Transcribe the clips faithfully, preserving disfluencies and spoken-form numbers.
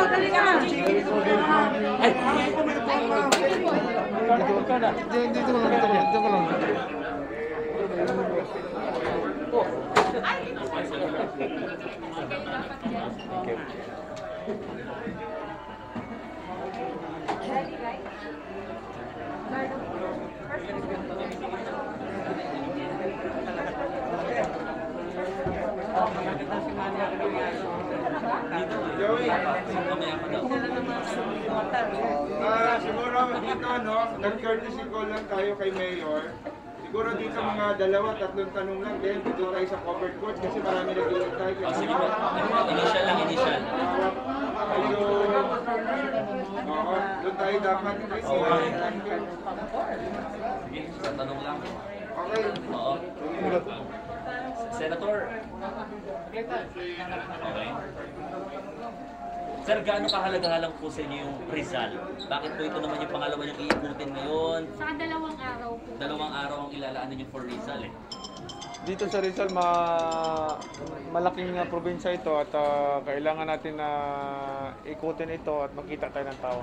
dali ka. Ay! Dito ka na. Dito ko lang, dito ko lang. Okay. Ah, siguro dito no, nag-courtesy call lang tayo kay Mayor. Siguro dito mga dalawa, tatlong tanong lang din. Dito tayo sa covered coach kasi marami nag-iintay. Oh, sige po. Initial lang, initial. Medyo, oo, doon tayo dapat. Sige, sa tanong lang. Okay. Oo. Senator. Okay. Sir, gaano kahalaga lang po sa inyo yung Rizal? Bakit po ito naman yung pangalawa niyong iikutin ngayon? Sa dalawang araw po. Dalawang araw ang ilalaanan niyo for Rizal eh. Dito sa Rizal, ma malaking uh, probinsya ito at uh, kailangan natin na uh, ikutin ito at makita tayo ng tao.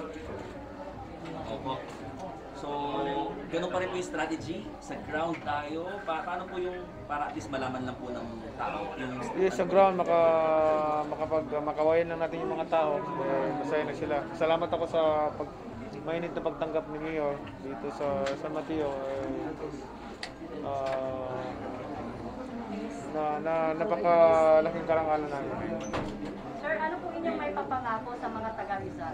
Opo. So, ganun pa rin po yung strategy? Sa ground tayo? Pa paano po yung, para at least malaman lang po ng tao? Yung, Yes, sa ground, maka, makapag, makawayan lang natin yung mga tao. Eh, masaya na sila. Salamat ako sa pag, mainit na pagtanggap ni Mayor dito sa San Mateo. Eh, uh, na, na napakalaking karangalan namin. Sir, ano po inyong may papangako sa mga taga-Rizal?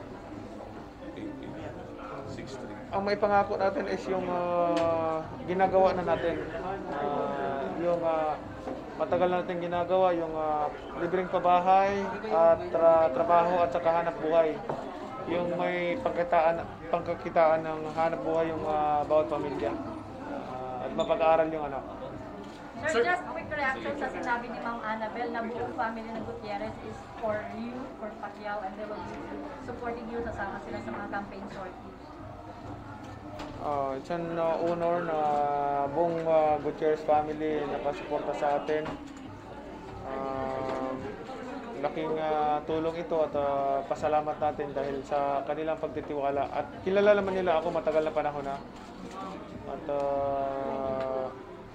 Ang may pangako natin is yung uh, ginagawa na natin. Uh, yung uh, matagal na natin ginagawa, yung uh, libreng pabahay at tra trabaho at saka hanap buhay. Yung may pagkitaan, pagkakitaan ng hanap buhay yung uh, bawat pamilya. Uh, at mapag-aaral yung anak. Sir, just quick reaction sa sinabi ni Ma'am Annabel na buong family ng Gutierrez is for you, for Pacquiao, and they will be supporting you, sasama sila sa mga campaign sorties. Uh, it's an uh, honor na buong uh, Gutierrez family nakasuporta sa atin. Uh, laking uh, tulong ito at uh, pasalamat natin dahil sa kanilang pagtitiwala. At kilala naman nila ako matagal na panahon na. At uh,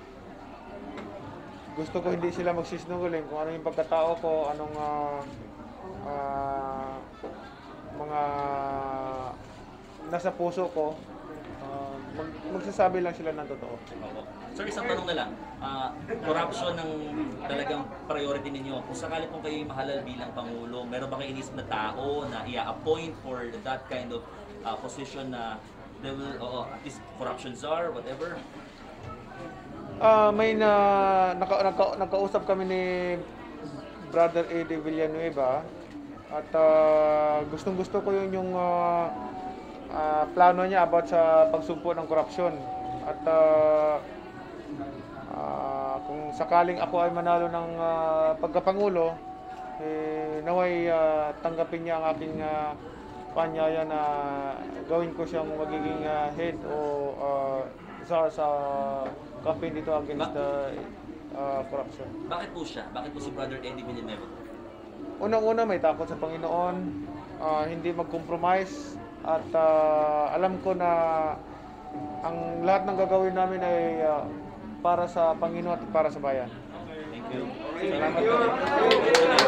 gusto ko hindi sila magsisinungaling kung ano yung pagkatao ko, anong uh, uh, mga nasa puso ko. Uh, mag magsasabi lang sila ng totoo. Opo. Sir, isang tanong na lang. Uh, corruption ng talagang priority ninyo. Kung sakali pong kayo mahalal bilang Pangulo, meron ba kayo inisip na tao na i-appoint for that kind of uh, position na they will, oo, at least corruption czar, whatever? Uh, may na naka, naka, nakausap kami ni Brother Eddie Villanueva at uh, gustong gusto ko yun yung uh, uh, plano niya about sa pagsugpo ng korupsyon. At uh, uh, kung sakaling ako ay manalo ng uh, pagkapangulo, eh, naway uh, tanggapin niya ang aking uh, panyaya na gawin ko siyang magiging uh, head o uh, sa, sa campaign dito against the uh, corruption. Bakit po siya? Bakit po si Brother Eddie Villanueva? Unang-una may takot sa Panginoon, uh, hindi mag-compromise at uh, alam ko na ang lahat ng gagawin namin ay uh, para sa Panginoon at para sa bayan. Thank you. Thank you.